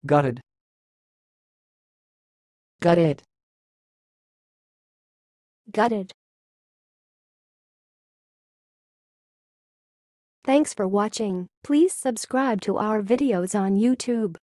Gutted. Gutted. Gutted. Thanks for watching. Please subscribe to our videos on YouTube.